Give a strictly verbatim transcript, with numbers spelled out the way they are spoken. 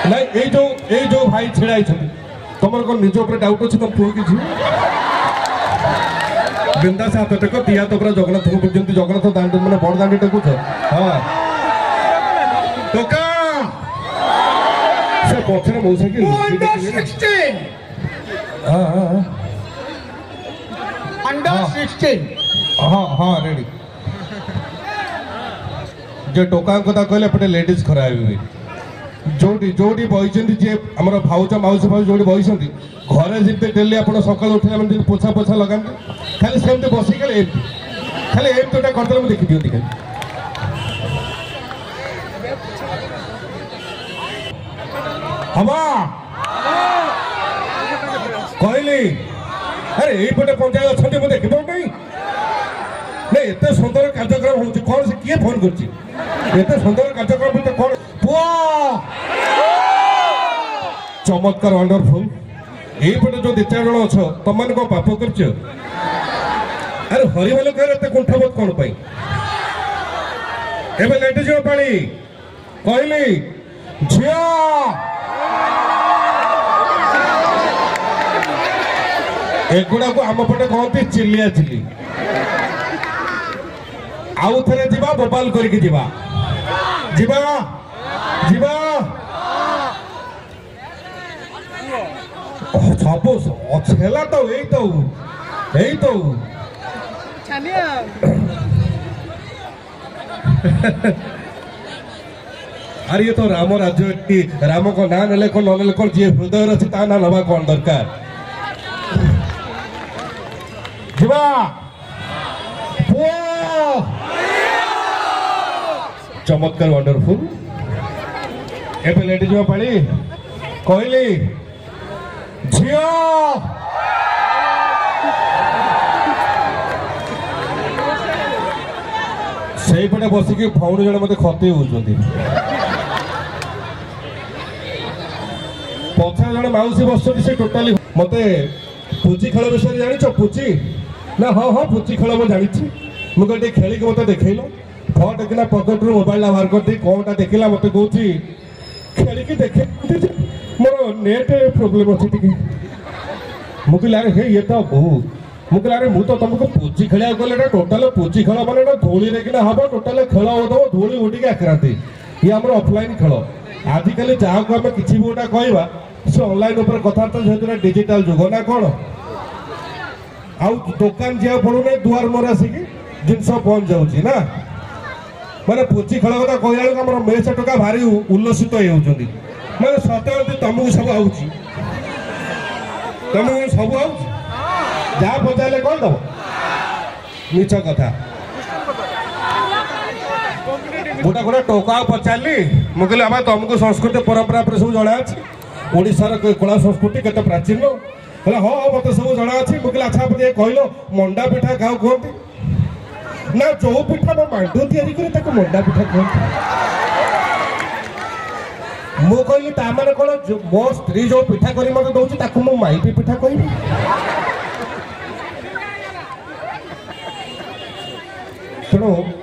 ନାଇଁ ଏଇ ଯୋଉ ଏଇ ଯୋଉ ଭାଇ ଛିଡ଼ା ହେଇଛନ୍ତି ତମର କ'ଣ ନିଜ ଉପରେ ଡାଉଟ୍ ଅଛି ତମ ପୁଅ କିଛି ବିନ୍ଦାସ ହାତ ଟେକ ଦିଆ ତ ପୁରା ଜଗନ୍ନାଥଙ୍କୁ ଯେମିତି ଜଗନ୍ନାଥ ଦାଣ୍ଡ ମାନେ ବଡ଼ ଦାଣ୍ଡି ଟେକୁଛ ହଁ ଟୋକା ସେ ପଛରେ ମଉସା କି ହଁ ହଁ ହଁ ହଁ ରେଡ଼ି जे टोका कथा कहले एपटे लेडीज खराब हुए जोटी जोटी बही जी आम भाउज मौसी भाउज जो बही घरे जमी डेली आप सका उठे मैंने पोछा पोछा लगाते खाली सेमती बस खाली खाली एम तो करदे मुझे देखी दिखती खाली हम कहली अरे यहीपटे पंचायत अच्छा मुझे देख पाऊँ नहीं एत सुंदर कार्यक्रम हो कौन से किए फोन कर सुंदर कार्यक्रम कौन पुआ चमत्कार वंडरफुल यहीपटे जो दि चार जन अच्छ तुम मैंने कौन पाप कर अरे हरिभालु कह कुंठाबोध कौन पाई एवं लेट जा पाली कहली झिया एगुड़ा को आम पटे कहती चिलिया चिली आउ थे जीवा बोपाल करके जीवा जीवा जीवा सब छेला तो यही तो यही तो अरे ये तो राम राज्य राम को ना नेले कौन न कौन जी हृदय अच्छी ता ना नवा कौन दरकार जीवा चमत्कार वंडरफुल एबे लेट जो पाली कहली झिया से पटे बसिक भौणी जन मत खते होती पछा जन मौसी बस से टोटाली मत पुची खेल विषय जान पुची ना हाँ हाँ पुची खेल मुझे जानी मुझे खेलिक मत देखल फट किना पकेट रू मोबाइल बाहर कर दी कौनटा देखला मत कौन खेलिकी देखे मोर नेट प्रोब्लेम अच्छी टी मुझे अरे हे ये तो बहुत मुझे अरे मुझे तुमको पुची खेलिया गले टोटाल पुची खेल मैंने धूली किना हम टोटाल खेल हो धूली उठी आक्रांति ये आम ऑफलाइन खेल आजिकल जहाँ को आम कि गोटा कहवा से ऑनलाइन कथबार्ता जेहतु डिजिटल जुग ना कौन आउ दुकान जा पड़ूना दुआर मोर आसिक जिनस पहुंच जाऊँगी ना मैंने पुची खेल कथा कहला आम मेस टोका भारी उल्लसित होती मैंने सत्य तुमको सब आऊँगी तुमको सब आऊँगी जहाँ पचारे कौन दब मिछ कथा गोटा गोटे टोका पचारि मुझे आम तुमको संस्कृति परंपरा पर सब जना अच्छी ओडार कला संस्कृति केते प्राचीन हाँ हाँ मत सब जना अच्छी मुझे अच्छा कहल मंडा पिठा क्या कहते ना जो पिठा मो मांडू तैयारी करे मंडा पिठा कहते मु कहली ताने कौन मो स्त्री जो पिठा कर मत दौर मो माइटी पिठा कह तेणु